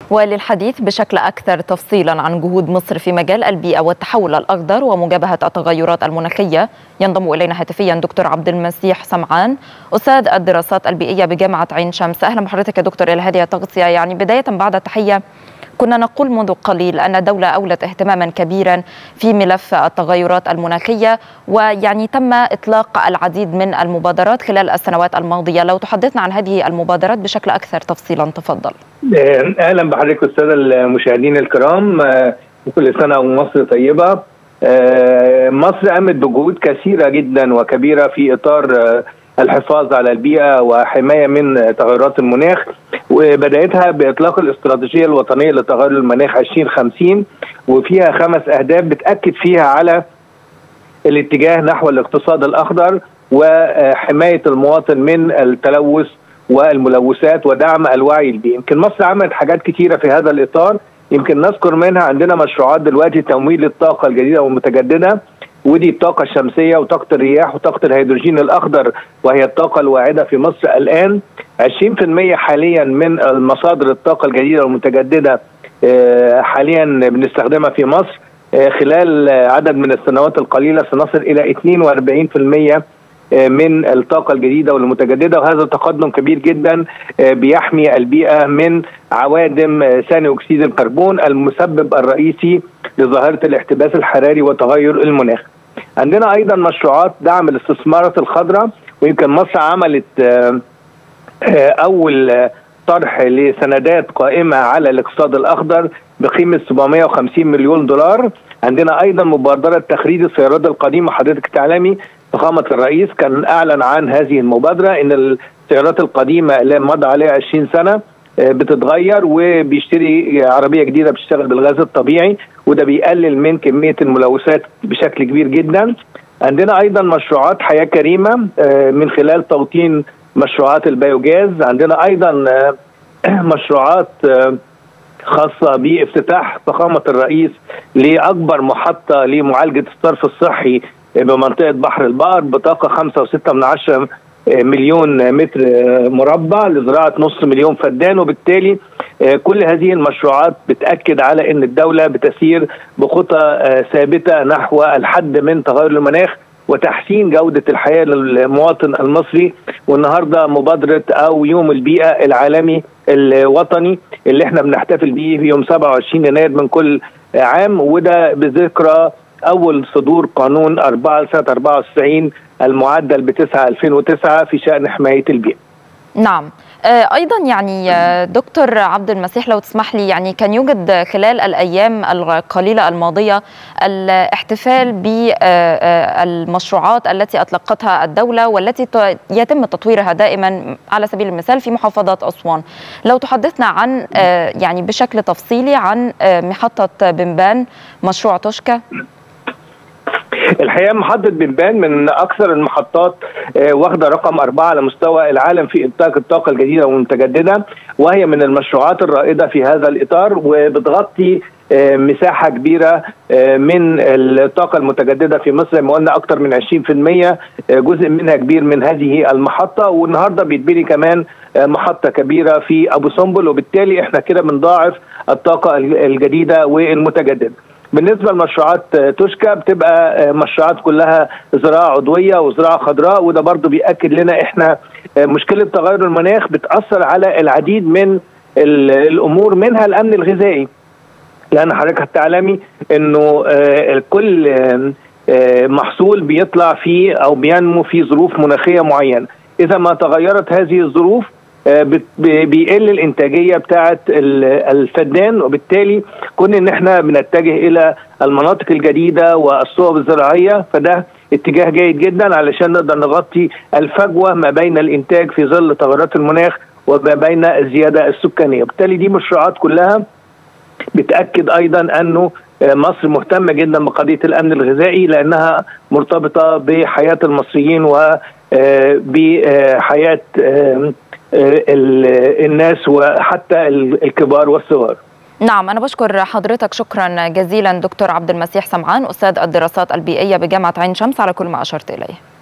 وللحديث بشكل أكثر تفصيلا عن جهود مصر في مجال البيئة والتحول الأخضر ومجابهة التغيرات المناخية ينضم إلينا هاتفيا دكتور عبد المسيح سمعان أستاذ الدراسات البيئية بجامعة عين شمس. أهلا بحضرتك يا دكتور إلى هذه التغطية. يعني بداية بعد التحية، كنا نقول منذ قليل أن الدولة أولت اهتماما كبيرا في ملف التغيرات المناخية، ويعني تم إطلاق العديد من المبادرات خلال السنوات الماضية. لو تحدثنا عن هذه المبادرات بشكل أكثر تفصيلا تفضل. أهلا بحضرتك السادة المشاهدين الكرام، وكل سنة ومصر طيبة. مصر قامت بجهود كثيرة جدا وكبيرة في إطار الحفاظ على البيئة وحماية من تغيرات المناخ، وبدأتها بإطلاق الاستراتيجية الوطنية لتغير المناخ 2050، وفيها 5 أهداف بتأكد فيها على الاتجاه نحو الاقتصاد الأخضر وحماية المواطن من التلوث والملوثات ودعم الوعي البيئي. يمكن مصر عملت حاجات كتيرة في هذا الإطار، يمكن نذكر منها عندنا مشروعات دلوقتي تمويل الطاقة الجديدة والمتجددة، ودي الطاقة الشمسية وطاقة الرياح وطاقة الهيدروجين الأخضر، وهي الطاقة الواعدة في مصر الآن. 20% حاليا من المصادر الطاقة الجديدة والمتجددة حاليا بنستخدمها في مصر. خلال عدد من السنوات القليلة سنصل إلى 42% من الطاقة الجديدة والمتجددة، وهذا تقدم كبير جدا بيحمي البيئة من عوادم ثاني أكسيد الكربون المسبب الرئيسي لظاهرة الاحتباس الحراري وتغير المناخ. عندنا أيضا مشروعات دعم الاستثمارات الخضراء، ويمكن مصر عملت أول طرح لسندات قائمة على الاقتصاد الأخضر بقيمة 750 مليون دولار. عندنا أيضا مبادرة تخريج السيارات القديمة. حضرتك تعلمي فخامة الرئيس كان أعلن عن هذه المبادرة، إن السيارات القديمة اللي مضى عليها 20 سنة بتتغير وبيشتري عربية جديدة بتشتغل بالغاز الطبيعي، وده بيقلل من كمية الملوثات بشكل كبير جدا. عندنا أيضا مشروعات حياة كريمة من خلال توطين مشروعات البيوجاز. عندنا أيضا مشروعات خاصة بافتتاح فخامة الرئيس لأكبر محطة لمعالجة الصرف الصحي بمنطقة بحر البقر بطاقة 5.6 مليون متر مربع لزراعة 500,000 فدان. وبالتالي كل هذه المشروعات بتأكد على أن الدولة بتسير بخطى ثابتة نحو الحد من تغير المناخ وتحسين جودة الحياة للمواطن المصري. والنهاردة مبادرة أو يوم البيئة العالمي الوطني اللي احنا بنحتفل بيه في يوم 27 يناير من كل عام، وده بذكرى أول صدور قانون 4 سنة 94 المعدل ب9/2009 في شأن حماية البيئة. نعم. أيضا يعني دكتور عبد المسيح لو تسمح لي، يعني كان يوجد خلال الأيام القليلة الماضية الاحتفال بالمشروعات التي أطلقتها الدولة والتي يتم تطويرها دائما، على سبيل المثال في محافظة أسوان. لو تحدثنا عن يعني بشكل تفصيلي عن محطة بنبان، مشروع توشكا. الحقيقة محطة بنبان من أكثر المحطات واخدة رقم 4 على مستوى العالم في إنتاج الطاقة الجديدة والمتجددة، وهي من المشروعات الرائدة في هذا الإطار، وبتغطي مساحة كبيرة من الطاقة المتجددة في مصر. ما قلنا أكثر من 20%، جزء منها كبير من هذه المحطة. والنهاردة بيتبني كمان محطة كبيرة في أبو سمبل، وبالتالي احنا كده بنضاعف الطاقة الجديدة والمتجددة. بالنسبة لمشروعات توشكا بتبقى مشروعات كلها زراعة عضوية وزراعة خضراء، وده برضو بيأكد لنا احنا مشكلة تغير المناخ بتأثر على العديد من الأمور، منها الأمن الغذائي، لأن حضرتك هتعلمي انه كل محصول بيطلع فيه أو بينمو في ظروف مناخية معينة. إذا ما تغيرت هذه الظروف بيقل الانتاجيه بتاعه الفدان، وبالتالي كنا ان احنا بنتجه الى المناطق الجديده والصوب الزراعيه، فده اتجاه جيد جدا علشان نقدر نغطي الفجوه ما بين الانتاج في ظل تغيرات المناخ وما بين الزياده السكانيه. بالتالي دي مشروعات كلها بتاكد ايضا انه مصر مهتمه جدا بقضيه الامن الغذائي، لانها مرتبطه بحياه المصريين وبحياه الناس وحتى الكبار والصغار. نعم، أنا بشكر حضرتك شكرا جزيلا دكتور عبد المسيح سمعان أستاذ الدراسات البيئية بجامعة عين شمس على كل ما أشرت إليه.